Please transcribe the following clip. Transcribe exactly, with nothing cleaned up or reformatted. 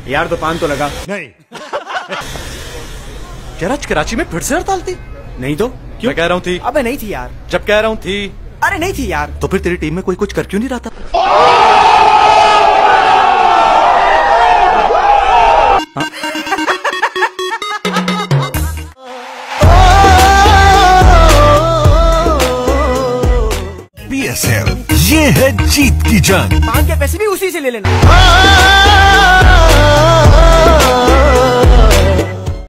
यार तो पान तो लगा। नहीं। क्या आज कराची में फिर से हड़ताल थी? नहीं तो क्यों? मैं कह रहा हूँ थी। अबे नहीं थी यार। जब कह रहा हूँ थी। अरे नहीं थी यार। तो फिर तेरी टीम में कोई कुछ कर क्यों नहीं रहा था? पी एस एल ये है जीत की जंग। पान के पैसे भी उसी से ले लेना।